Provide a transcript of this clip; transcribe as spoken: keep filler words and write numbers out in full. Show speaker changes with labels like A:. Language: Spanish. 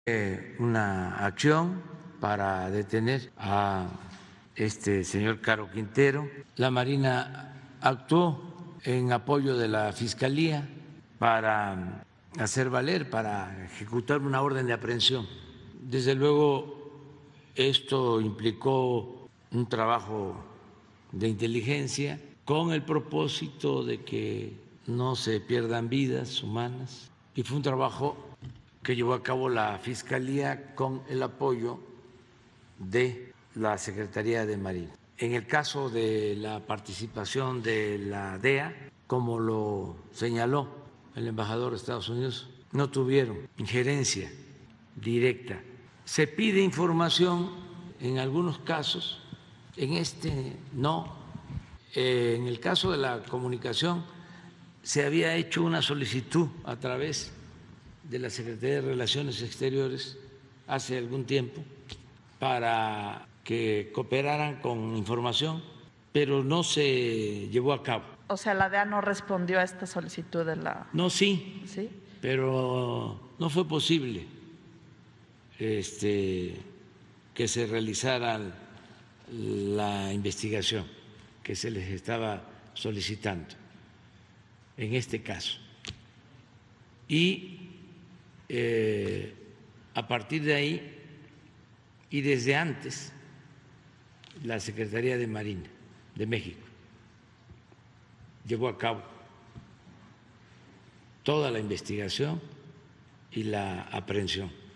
A: eh, una acción para detener a este señor Caro Quintero. La Marina actuó en apoyo de la Fiscalía para hacer valer, para ejecutar una orden de aprehensión. Desde luego, esto implicó un trabajo de inteligencia con el propósito de que no se pierdan vidas humanas, y fue un trabajo que llevó a cabo la Fiscalía con el apoyo de la Secretaría de Marina. En el caso de la participación de la D E A, como lo señaló el embajador de Estados Unidos, no tuvieron injerencia directa. Se pide información en algunos casos, en este no. Eh, en el caso de la comunicación se había hecho una solicitud a través de la Secretaría de Relaciones Exteriores hace algún tiempo para que cooperaran con información, pero no se llevó a cabo.
B: O sea, la D E A no respondió a esta solicitud de la...
A: No, sí,
B: ¿Sí?
A: pero no fue posible este, que se realizara la investigación que se les estaba solicitando en este caso. Y eh, a partir de ahí y desde antes, la Secretaría de Marina de México llevó a cabo toda la investigación y la aprehensión